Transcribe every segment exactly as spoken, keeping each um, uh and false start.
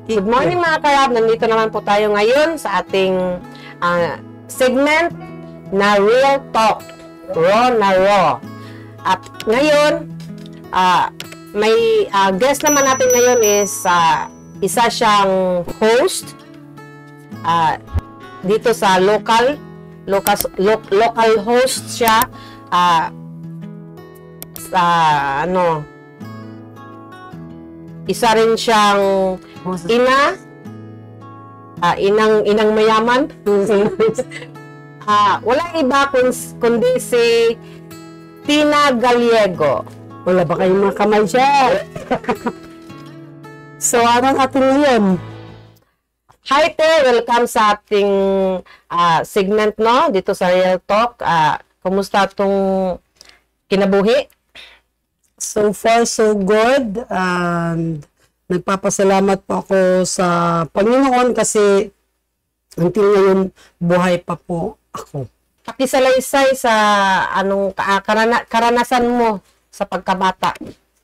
Good morning mga karab, nandito naman po tayo ngayon sa ating uh, segment na Real Talk, Raw na Raw. At ngayon, uh, may uh, guest naman natin ngayon is uh, isa siyang host uh, dito sa local, local, lo, local host siya uh, sa ano, isa rin siyang ina, uh, inang inang mayaman. uh, walang iba kundi si Tina Gallego. Wala ba kayong mga kamay siya? So, anong ating ngayon? Hi there! Welcome sa ating uh, segment, no? Dito sa Real Talk. Uh, kumusta itong kinabuhi? So far, so good. And nagpapasalamat po ako sa Panginoon kasi until ngayon, buhay pa po ako. Pakisalaysay sa anong karana, karanasan mo sa pagkabata.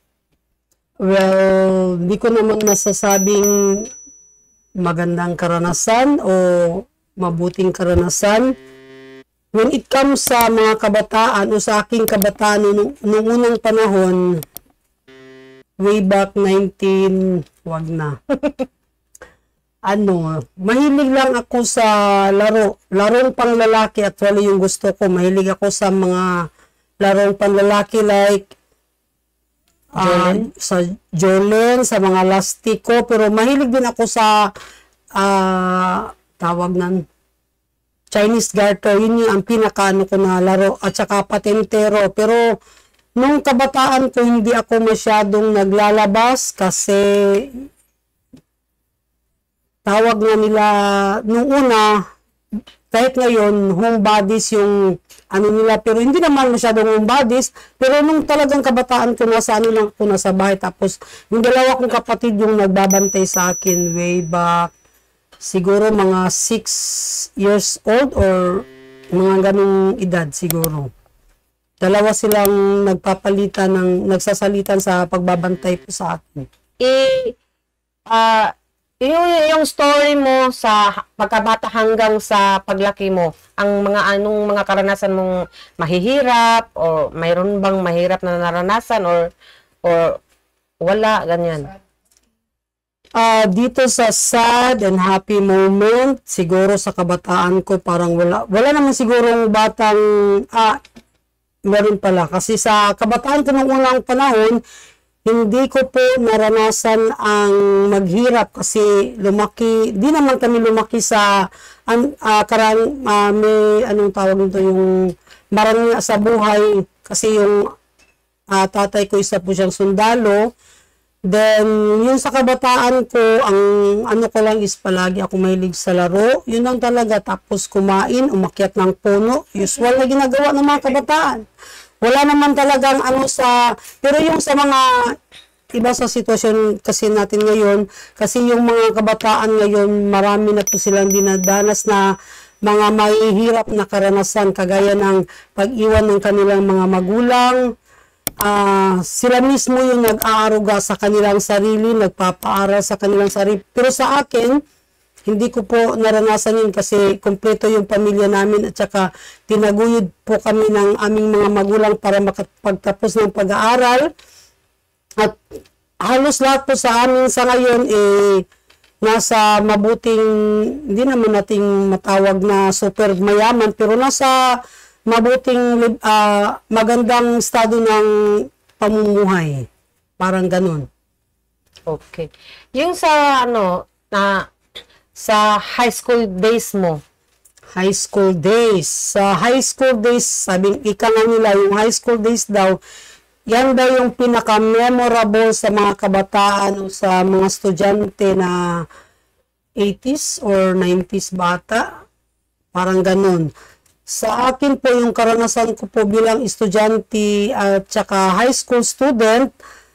Well, hindi ko naman masasabing magandang karanasan o mabuting karanasan. When it comes sa mga kabataan o sa aking kabataan nung, nung unang panahon, way back nineteen, wag na. ano, mahilig lang ako sa laro. Larong panglalaki, actually yung gusto ko. Mahilig ako sa mga larong panglalaki like uh, sa Jolene, sa mga lastiko. Pero mahilig din ako sa uh, tawag ng Chinese garter. Yun yung ang pinakaano ko na laro. At saka patentero. Pero nung kabataan ko, hindi ako masyadong naglalabas kasi tawag na nila nung una, kahit ngayon, homebodies yung ano nila, pero hindi naman masyadong homebodies, pero nung talagang kabataan ko, nasa ano lang ko, nasa bahay, tapos yung dalawa kong kapatid yung nagbabantay sa akin way back, siguro mga six years old or mga ganung edad siguro. Dalawa silang nagpapalitan ng, nagsasalitan sa pagbabantay po sa akin. Eh, uh, yung, yung story mo sa pagkabata hanggang sa paglaki mo, ang mga anong mga karanasan mong mahihirap o mayroon bang mahirap na naranasan or or wala, ganyan? Uh, dito sa sad and happy moment, siguro sa kabataan ko parang wala, wala naman sigurong batang, ah, meron pala. Kasi sa kabataan ko ng unang panahon, hindi ko po naranasan ang maghirap kasi lumaki, di naman kami lumaki sa an, uh, karang, uh, may anong tawag nito, yung marami sa buhay kasi yung uh, tatay ko isa po siyang sundalo. Then, yung sa kabataan ko, ang ano ko lang is palagi ako mahilig sa laro. Yun lang talaga. Tapos kumain, umakyat ng puno. Usual na ginagawa ng mga kabataan. Wala naman talagang ano sa, pero yung sa mga iba sa sitwasyon kasi natin ngayon, kasi yung mga kabataan ngayon, marami na po silang dinadanas na mga mahihirap na karanasan, kagaya ng pag-iwan ng kanilang mga magulang. Uh, sila mismo yung nag-aaruga sa kanilang sarili, nagpapaaral sa kanilang sarili. Pero sa akin, hindi ko po naranasan yun kasi kompleto yung pamilya namin at saka tinaguyod po kami ng aming mga magulang para makapagtapos ng pag-aaral. At halos lahat po sa amin sa ngayon eh nasa mabuting, hindi naman nating matawag na super mayaman, pero nasa mabuting uh, magandang estado ng pamumuhay. Parang ganun. Okay. Yung sa ano na sa high school days mo? High school days. Sa high school days, sabing ika nga nila, yung high school days daw, yan daw yung pinaka-memorable sa mga kabataan o sa mga estudyante na eighties or nineties bata. Parang ganun. Sa akin po, yung karanasan ko po bilang estudyante at saka high school student,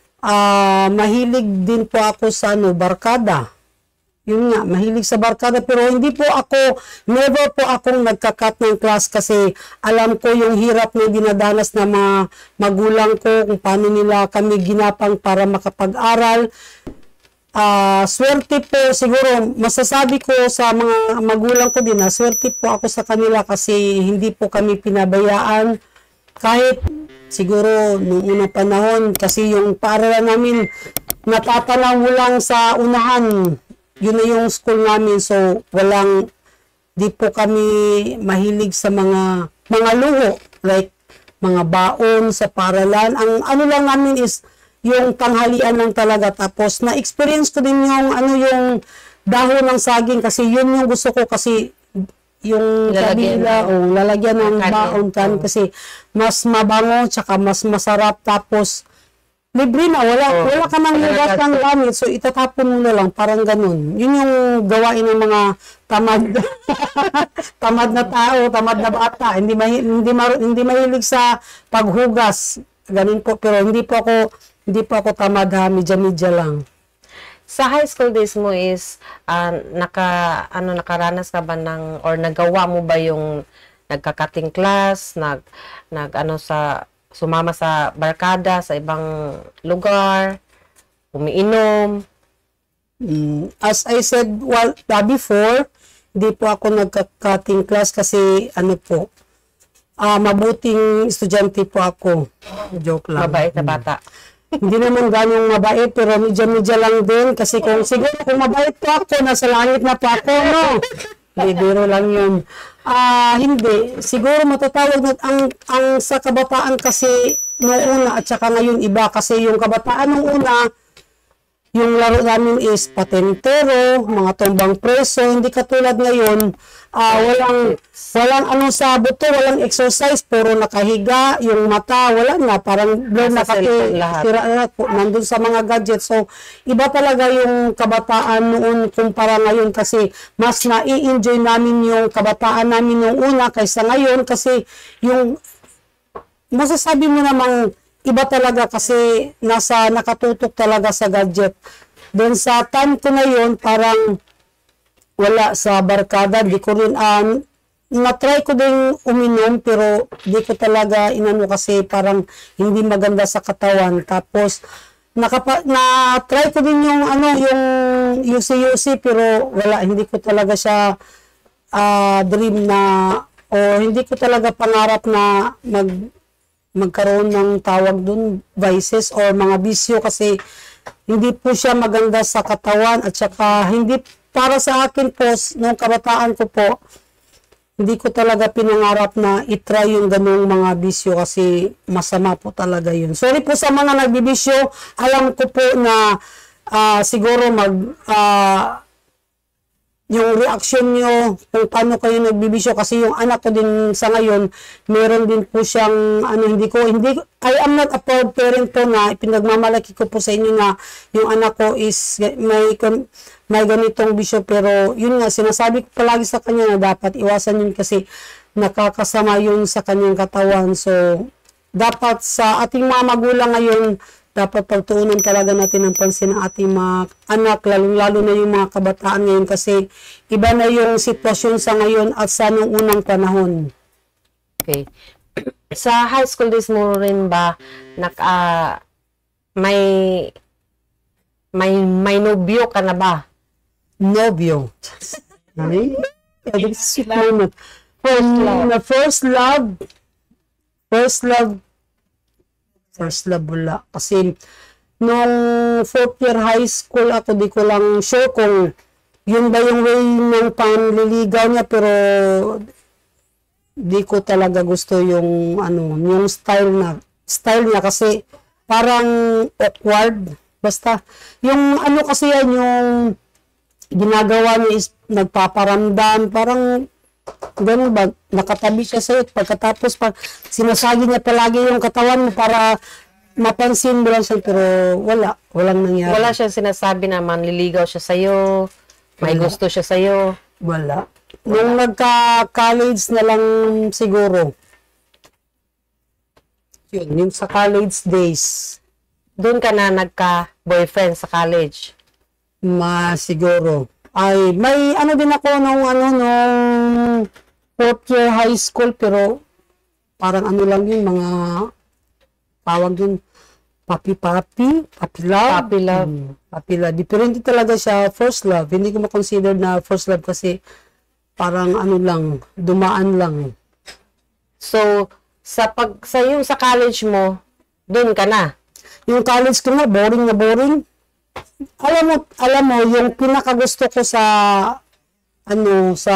uh, mahilig din po ako sa ano, barkada. Yun nga, mahilig sa barkada, pero hindi po ako, never po akong nagka-cut ng class kasi alam ko yung hirap na dinadanas ng mga magulang ko, kung paano nila kami ginapang para makapag-aral. Ah, swerte po siguro masasabi ko sa mga magulang ko din na swerte po ako sa kanila kasi hindi po kami pinabayaan kahit siguro nung unang panahon kasi yung paaralan namin natatanaw mo lang sa unahan, yun na yung school namin, so walang, di po kami mahilig sa mga mga luho like mga baon sa paaralan. Ang ano lang namin is yung tanghalian lang talaga. Tapos na-experience ko din yung ano yung dahon ng saging kasi yun yung gusto ko kasi yung Lalagyan kabila ng- o lalagyan ng kanin. baon kan kasi mas mabango tsaka mas masarap tapos libre na wala Oo. wala ka nang Wala lugat ka- ng gamit so itatapon mo na lang parang ganun. Yun yung gawain ng mga tamad tamad na tao, tamad na bata. Hindi mahi, hindi mar, hindi mahilig sa paghugas. Ganun po pero hindi po ako hindi po ako tamad ha, medya-medya lang. Sa high school days mo is ah, naka ano nakaranas ka ba ng or nagawa mo ba yung nagka-cutting class, nag nag ano sa sumama sa barkada sa ibang lugar, umiinom? Mm, as I said well, uh, before, hindi po ako nagka-cutting class kasi ano po, ah mabuting estudyante po ako. Joke lang. Mabait na bata. Hindi naman ganong mabait, pero medya-medya lang din. Kasi kung siguro kung mabait po ako, nasa langit na po ako, no? Hindi, biro lang yun. Ah, hindi. Siguro matatawag na, ang, ang sa kabataan kasi noong una at saka ngayon iba. Kasi yung kabataan noong una, yung laro namin is patentero, mga tumbang preso, hindi katulad ngayon, ah walang, walang ano sa buto, walang exercise, puro nakahiga, yung mata, wala na, parang blur Nasa cellphone lahat. nakatira na po, nandun sa mga gadgets. So, iba talaga yung kabataan noon kumpara ngayon kasi mas nai-enjoy namin yung kabataan namin nung una kaysa ngayon kasi yung masasabi mo namang iba talaga kasi nasa nakatutok talaga sa gadget. Then sa time ko na yun, parang wala sa barkada, di ko rin, um, na-try ko din uminom, pero di ko talaga inano kasi parang hindi maganda sa katawan. Tapos, nakapa, na-try ko din yung, ano, yung U C-U C, pero wala, hindi ko talaga siya ah, dream na, o hindi ko talaga pangarap na mag, magkaroon ng tawag dun, vices or mga bisyo kasi hindi po siya maganda sa katawan at saka hindi para sa akin po, nung kabataan ko po, hindi ko talaga pinangarap na itry yung ganung mga bisyo kasi masama po talaga yun. Sorry po sa mga nagbibisyo, alam ko po na ah, siguro mag ah, yung reaction nyo kung paano kayo nagbibisyo kasi yung anak ko din sa ngayon meron din po siyang ano hindi ko hindi I am not a proud parent po na pinagmamalaki ko po sa inyo na yung anak ko is may may ganitong bisyo pero yun nga sinasabi ko palagi sa kanya na dapat iwasan yun kasi nakakasama yun sa kanyang katawan. So dapat sa ating mga magulang ngayon dapat pagtuunan talaga natin ng pansin ng ating mga anak, lalo-lalo na yung mga kabataan ngayon kasi iba na yung sitwasyon sa ngayon at sa nung unang panahon. Okay. Sa high school days mo rin ba naka may may may nobyo ka na ba? Nobyo. Ay, this is sweet moment. First love. The first love, first love, first love wala. Kasi nung fourth year high school ako, di ko lang sure kung yun ba yung way ng panliligaw niya, pero di ko talaga gusto yung ano, yung style na style niya kasi parang awkward. Basta yung ano kasi yan, yung ginagawa niya is nagpaparamdam, parang ganun ba, nakatabi siya sa'yo, pagkatapos pag sinasagi niya palagi yung katawan mo para mapansin mo lang siya, pero wala, walang nangyari. Wala siyang sinasabi na manliligaw siya sa'yo, may Wala. gusto siya sa'yo. Wala. Nung nagka-college na lang siguro. Yun, yung sa college days. Doon ka na nagka-boyfriend sa college. Ma, siguro. Ay, may ano din ako nung ano, nung fourth year high school, pero parang ano lang yun, mga tawag yun, Papi-papi, Papi Love. Puppy love. Mm, Papi Love. Di- Pero hindi talaga siya first love. Hindi ko ma-consider na first love kasi parang ano lang, dumaan lang. So, sa pag sa yung sa college mo, doon ka na. Yung college ko na, boring na boring. Alam mo, alam mo, yung pinakagusto ko sa, ano, sa,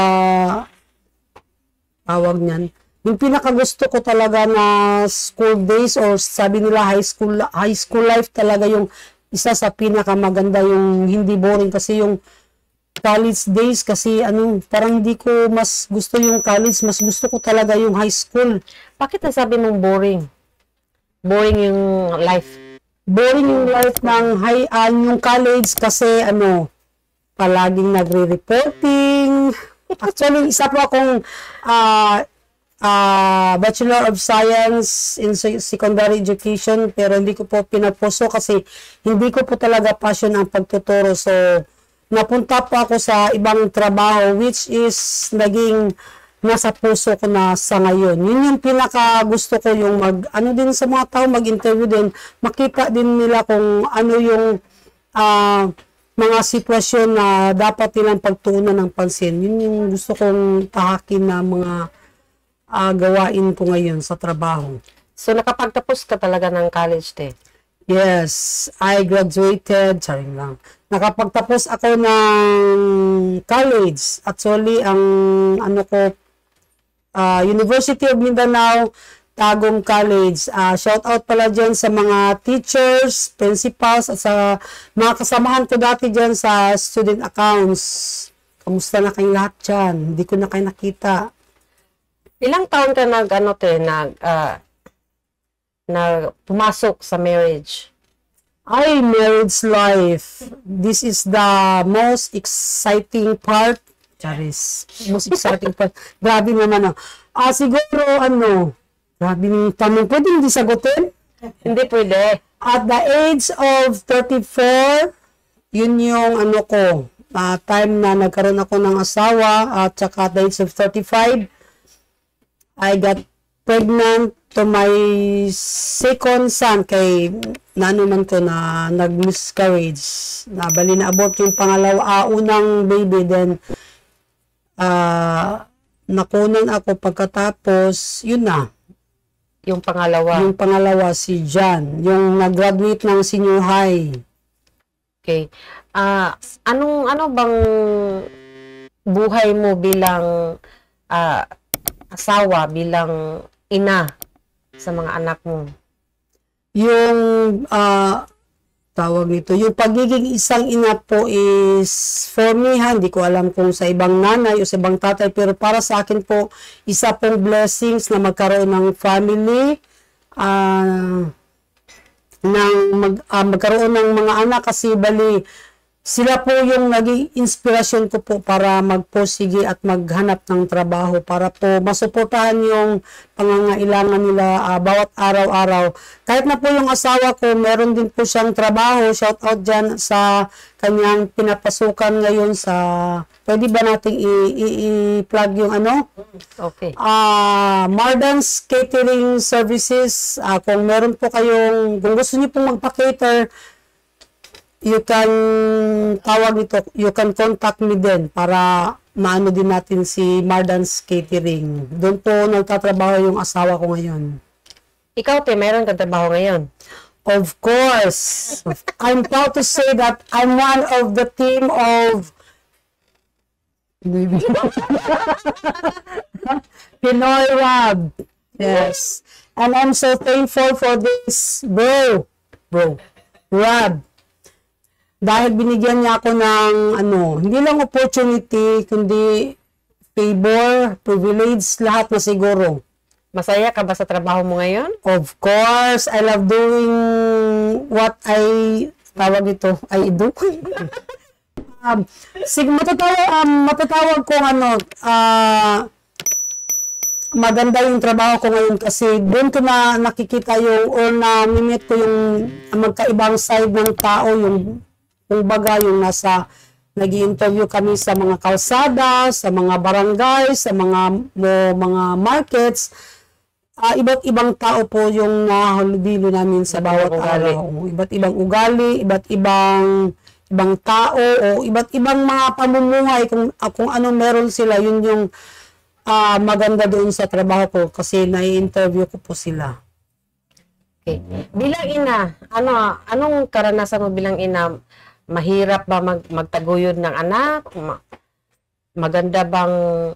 tawag niyan, yung pinakagusto ko talaga na school days or sabi nila high school, high school life talaga yung isa sa pinakamaganda, yung hindi boring kasi yung college days kasi ano, parang hindi ko mas gusto yung college, mas gusto ko talaga yung high school. Bakit nasabi mong boring? Boring yung life. Boring yung life ng high, uh, yung college kasi ano, palaging nagre-reporting. Actually, isa po akong uh, uh, Bachelor of Science in Secondary Education pero hindi ko po pinapuso kasi hindi ko po talaga passion ang pagtuturo. So, napunta po ako sa ibang trabaho which is naging nasa puso ko na sa ngayon. Yun yung pinaka gusto ko yung mag, ano din sa mga tao, mag-interview din, makita din nila kung ano yung uh, mga sitwasyon na dapat nilang pagtuunan ng pansin. Yun yung gusto kong tahakin na mga uh, gawain ko ngayon sa trabaho. So, nakapagtapos ka talaga ng college, te? Yes, I graduated, charing lang. Nakapagtapos ako ng college. Actually, ang ano ko, uh, University of Mindanao, Tagum College. Uh, shout out pala dyan sa mga teachers, principals, at sa mga kasamahan ko dati dyan sa student accounts. Kamusta na kayong lahat dyan? Hindi ko na kayo nakita. Ilang taon ka nag, ano, te, nag, uh, na pumasok sa marriage? Ay, marriage life. This is the most exciting part. Charis. Most exciting part. Grabe naman. Ah, ah siguro, ano, grabe yung tanong. Pwede hindi sagutin? Hindi pwede. At the age of thirty-four, yun yung ano ko, uh, time na nagkaroon ako ng asawa, at saka at the age of thirty-five, I got pregnant to my second son kay naano man ko na nag-miscarriage. Nabali na abort yung pangalawa, uh, unang baby, then uh, nakunan ako pagkatapos, yun na. Yung pangalawa. Yung pangalawa si John, yung nag-graduate ng senior high. Okay. Ah, uh, anong ano bang buhay mo bilang uh, asawa, bilang ina sa mga anak mo? Yung uh, tawag nito, yung pagiging isang ina po is for me, ha, hindi ko alam kung sa ibang nanay o sa ibang tatay, pero para sa akin po, isa pong blessings na magkaroon ng family, uh, ng mag, uh, magkaroon ng mga anak kasi bali, sila po yung naging inspirasyon ko po para magpursige at maghanap ng trabaho para po masuportahan yung pangangailangan nila uh, bawat araw-araw. Kahit na po yung asawa ko, meron din po siyang trabaho. Shout out dyan sa kanyang pinapasukan ngayon sa, pwede ba nating i-plug yung ano? Okay. Uh, Mardan's Catering Services. Uh, kung meron po kayong, kung gusto niyo pong magpa-cater, you can tawag ito, you can contact me din para maano din natin si Mardan's Catering. Doon po nagtatrabaho yung asawa ko ngayon. Ikaw, te, meron kang trabaho ngayon? Of course. I'm proud to say that I'm one of the team of Pinoy Rab. Yes. And I'm so thankful for this, bro. Bro. Rab. Dahil binigyan niya ako ng ano, hindi lang opportunity, kundi favor, privilege, lahat na siguro. Masaya ka ba sa trabaho mo ngayon? Of course, I love doing what I, tawag ito, I do. um, sig, matatawag, um, matatawag kong ano, ah, uh, maganda yung trabaho ko ngayon kasi doon ko na nakikita yung, or na-meet ko yung magkaibang side ng tao, yung kung baga yung nasa nag-i-interview kami sa mga kalsada, sa mga barangay, sa mga mo, mga markets. ah, iba't ibang tao po yung nahalubilo namin sa Iba't bawat ibang ugali. araw. Iba't ibang ugali, iba't ibang ibang tao, o iba't ibang mga pamumuhay, kung, ah, kung ano meron sila, yun yung ah, maganda doon sa trabaho ko kasi nai-interview ko po sila. Okay. Bilang ina, ano, anong karanasan mo bilang ina? Mahirap ba mag, magtaguyod ng anak? Ma- maganda bang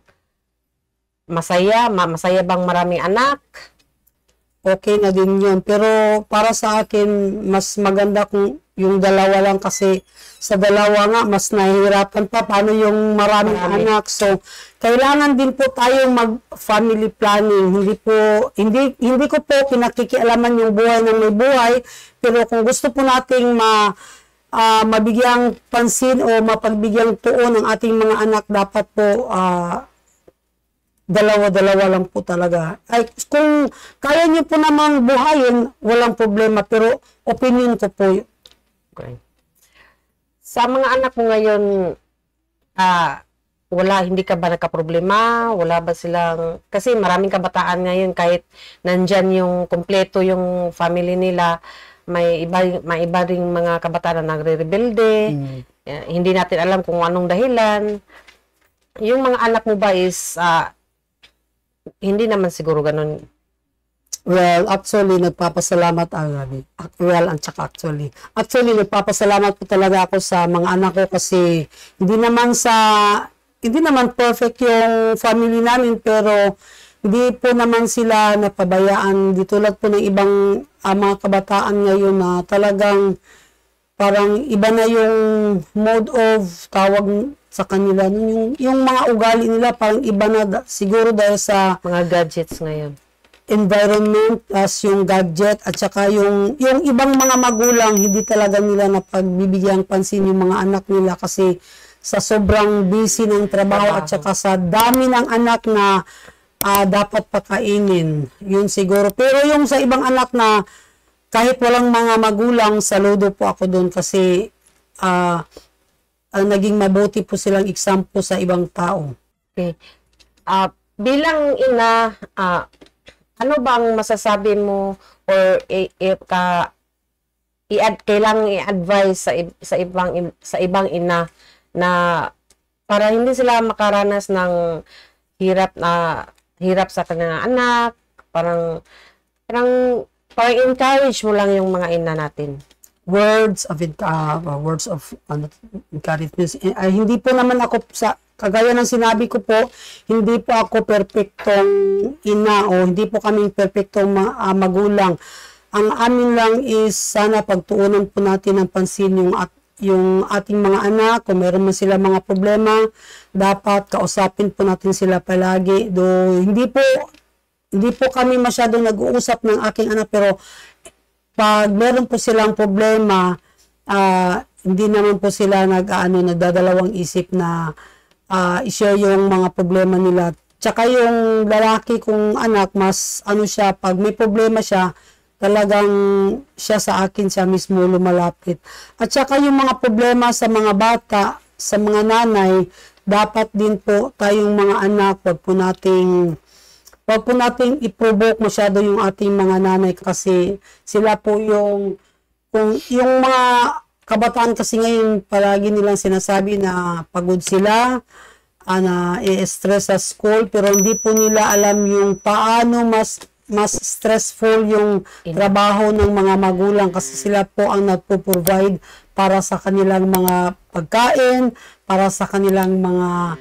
masaya? Ma- masaya bang maraming anak? Okay na din yun. Pero para sa akin, mas maganda kung yung dalawa lang kasi sa dalawa nga, mas nahihirapan pa. Paano yung maraming Marami. anak? So, kailangan din po tayong mag-family planning. Hindi po, hindi, hindi ko po pinakikialaman yung buhay ng may buhay. Pero kung gusto po nating ma, ah, mabigyang pansin o mapagbigyang tuon ng ating mga anak, dapat po ah, dalawa-dalawa lang po talaga. Ay, kung kaya niyo po namang buhayin, walang problema. Pero opinion ko po, Okay. Sa mga anak mo ngayon, ah, wala, hindi ka ba nagka-problema? Wala ba silang, kasi maraming kabataan ngayon, kahit nandyan yung kompleto yung family nila, may iba, may iba ring mga kabataan na nagre-rebelde. Eh, hindi natin alam kung anong dahilan. Yung mga anak mo ba is, ah, hindi naman siguro ganun. well, actually, nagpapasalamat agad. Well, ang tsaka actually. Actually, nagpapasalamat po talaga ako sa mga anak ko kasi hindi naman sa, hindi naman perfect yung family namin, pero hindi po naman sila napabayaan. Di tulad po ng ibang ah, mga kabataan ngayon na talagang parang iba na yung mode of tawag sa kanila. Yung, yung mga ugali nila parang iba na da- siguro dahil sa Mga gadgets ngayon. environment, as yung gadget, at saka yung, yung ibang mga magulang, hindi talaga nila napagbibigyan pansin yung mga anak nila kasi sa sobrang busy ng trabaho at saka sa dami ng anak na ah, dapat pakainin. Yun siguro. Pero yung sa ibang anak na kahit walang mga magulang, saludo po ako doon kasi ah, ah, naging mabuti po silang example sa ibang tao. Okay. Ah, bilang ina, ah, ano bang masasabi mo or i, i, ka, i-ad, kailangang i-advise sa, ib- sa ibang im- sa ibang ina na para hindi sila makaranas ng hirap na hirap sa kanilang anak, parang parang parang encourage mo lang yung mga ina natin. Words of it, uh, words of ano, encouragement. Eh, ay, hindi po naman ako sa kagaya ng sinabi ko po, hindi po ako perpektong ina o hindi po kaming perpektong ma- ah, magulang. Ang amin lang is sana pagtuunan po natin ng pansin yung at yung ating mga anak, kung meron man sila mga problema, dapat kausapin po natin sila palagi. Do hindi po hindi po kami masyadong nag-uusap ng aking anak, pero pag meron po silang problema, ah, hindi naman po sila nag-ano nagdadalawang isip na ah, i-share yung mga problema nila. Tsaka yung lalaki kong anak, mas ano siya, pag may problema siya, talagang siya sa akin siya mismo lumalapit. At saka yung mga problema sa mga bata, sa mga nanay, dapat din po tayong mga anak, wag po nating wag po nating i-provoke masyado yung ating mga nanay kasi sila po yung kung yung mga kabataan kasi ngayon palagi nilang sinasabi na pagod sila, ah, na i-stress sa school, pero hindi po nila alam yung paano mas mas stressful yung trabaho ng mga magulang kasi sila po ang nagpo-provide para sa kanilang mga pagkain, para sa kanilang mga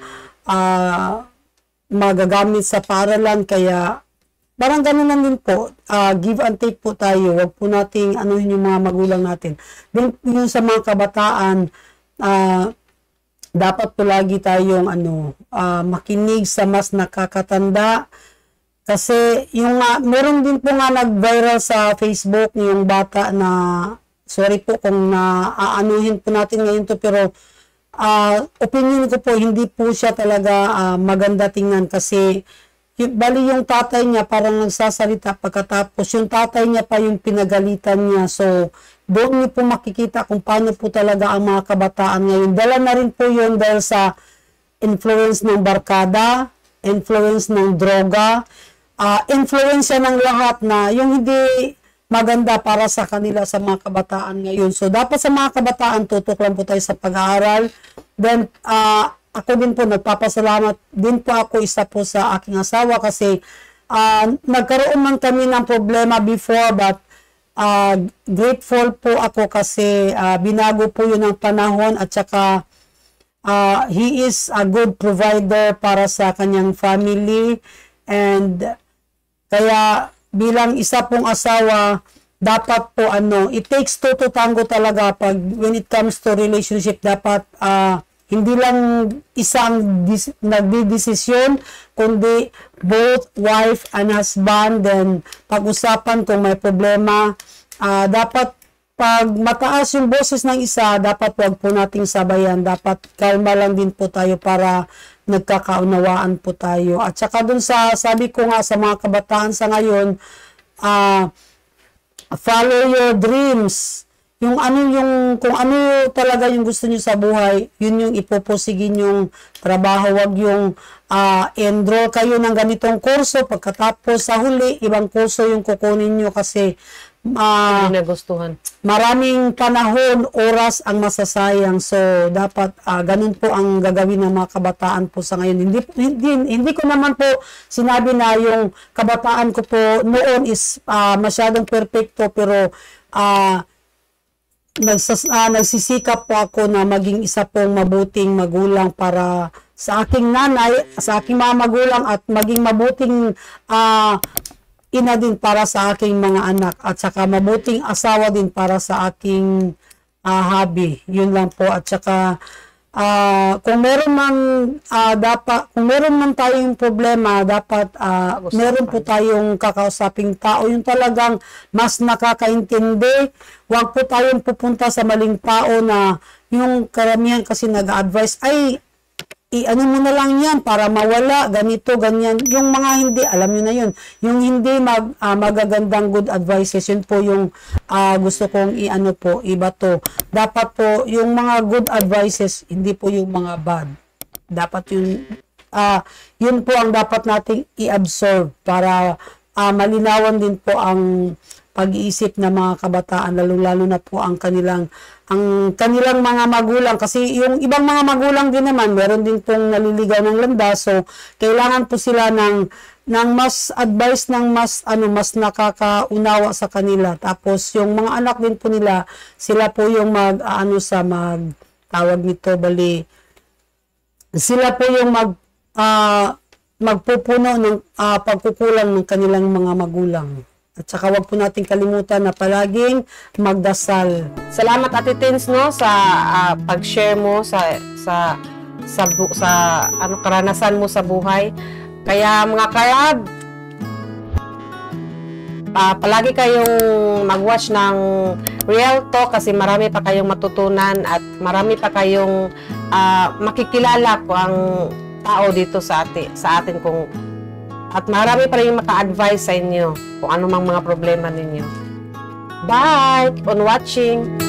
ah, magagamit sa paaralan, kaya parang ganun lang din po, ah, give and take po tayo, wag po nating anuhin yung mga magulang natin. Then yung sa mga kabataan, ah, dapat po lagi tayong ano, ah, makinig sa mas nakakatanda. Kasi yung nga, meron din po nga nag-viral sa Facebook yung bata na, sorry po kung naaanuhin po natin ngayon to, pero ah, opinion ko po, hindi po siya talaga ah, maganda tingnan kasi y- bali yung tatay niya parang nagsasalita pagkatapos yung tatay niya pa yung pinagalitan niya. So, doon niyo po makikita kung paano po talaga ang mga kabataan ngayon. Dala na rin po yun dahil sa influence ng barkada, influence ng droga, uh, influensya ng lahat na yung hindi maganda para sa kanila sa mga kabataan ngayon. So, dapat sa mga kabataan, tutok lang po tayo sa pag-aaral. Then, uh, ako din po, nagpapasalamat din po ako isa po sa aking asawa kasi uh, nagkaroon man kami ng problema before, but uh, grateful po ako kasi uh, binago po yun ng panahon at saka uh, he is a good provider para sa kanyang family. And kaya bilang isa pong asawa, dapat po ano, it takes two to tango talaga pag when it comes to relationship. Dapat uh, hindi lang isang dis- nagdidesisyon, kundi both wife and husband. Then pag-usapan kung may problema. Uh, dapat pag mataas yung boses ng isa, dapat wag po nating sabayan. Dapat kalma lang din po tayo para nagkakaunawaan po tayo. At saka dun sa, sabi ko nga sa mga kabataan sa ngayon, uh, follow your dreams. Yung ano yung, kung ano talaga yung gusto nyo sa buhay, yun yung ipoposigin yung trabaho. Wag yung uh, enroll kayo ng ganitong kurso, pagkatapos sa huli, ibang kurso yung kukunin nyo kasi uh, hindi nagustuhan. Maraming panahon, oras ang masasayang. So, dapat uh, ganun po ang gagawin ng mga kabataan po sa ngayon. Hindi, hindi, hindi ko naman po sinabi na yung kabataan ko po noon is uh, masyadong perfecto, pero uh, nagsas, uh, nagsisikap po ako na maging isa pong mabuting magulang para sa aking nanay, sa aking mga magulang, at maging mabuting uh, ina din para sa aking mga anak, at saka mabuting asawa din para sa aking uh, hobby. Yun lang po. At saka uh, kung meron man uh, dapat kung meron man tayong problema, dapat uh, meron po tayong kakausaping tao, yung talagang mas nakakaintindi. Huwag po tayong pupunta sa maling tao na yung karamihan kasi nag-advise, ay i-ano mo na lang yan para mawala, ganito, ganyan. Yung mga hindi, alam nyo na yun, yung hindi mag, uh, magagandang good advices, yun po yung uh, gusto kong i-ano po, iba to. Dapat po, yung mga good advices, hindi po yung mga bad. Dapat yun, uh, yun po ang dapat nating i-absorb para uh, malinawan din po ang pag-iisip ng mga kabataan, lalo-lalo na po ang kanilang ang kanilang mga magulang, kasi yung ibang mga magulang din naman meron din pong naliligaw ng landas, so kailangan po sila ng ng mas advice, ng mas ano mas nakakaunawa sa kanila. Tapos yung mga anak din po nila, sila po yung mag ano sa mag tawag nito bali sila po yung mag uh, magpupuno ng uh, pagkukulang ng kanilang mga magulang. At saka wag po natin kalimutan na palaging magdasal. Salamat Ate Tins, no, sa uh, pag-share mo sa sa sa, bu- sa ano karanasan mo sa buhay. Kaya mga karab, uh, palagi kayong mag-watch ng Real Talk kasi marami pa kayong matutunan at marami pa kayong uh, makikilala po ang tao dito sa atin, sa atin kung at marami pa rin maka-advise sa inyo kung ano mang mga problema ninyo. Bye! Keep on watching!